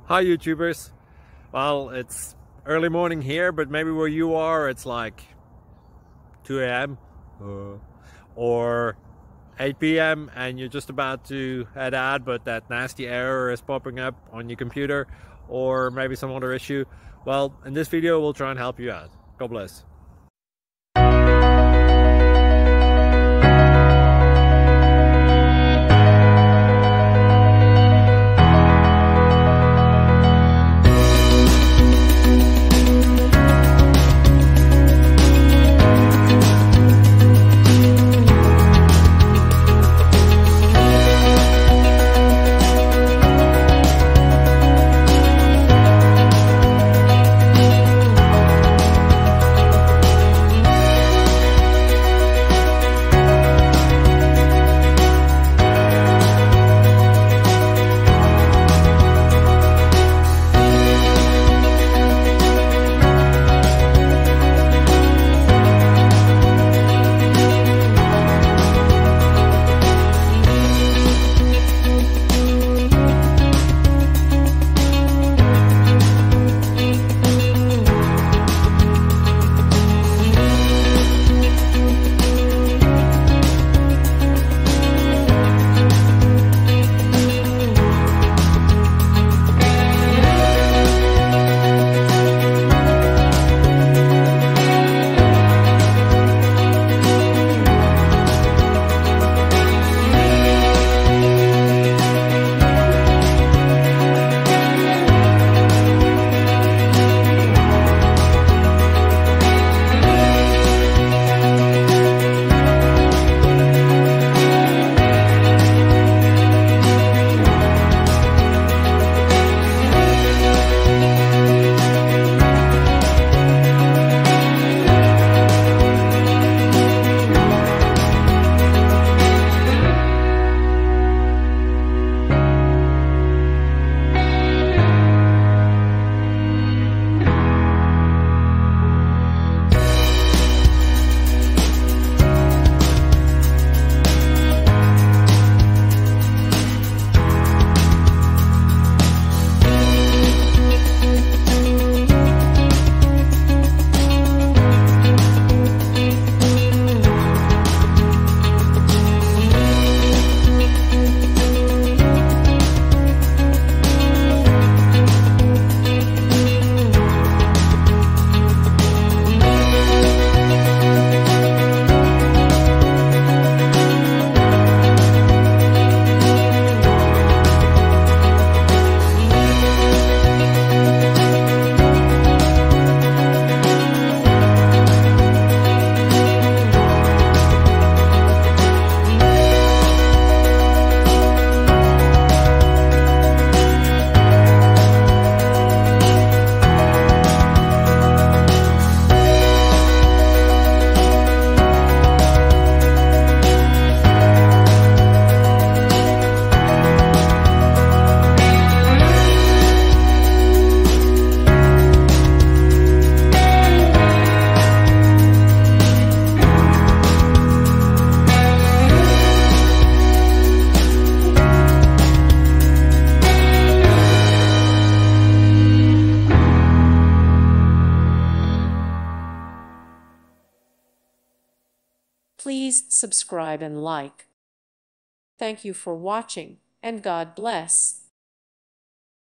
Hi YouTubers. Well, it's early morning here, but maybe where you are it's like 2 a.m. or 8 p.m. and you're just about to head out, but that nasty error is popping up on your computer, or maybe some other issue. Well, in this video we'll try and help you out. God bless. Please subscribe and like. Thank you for watching, and God bless.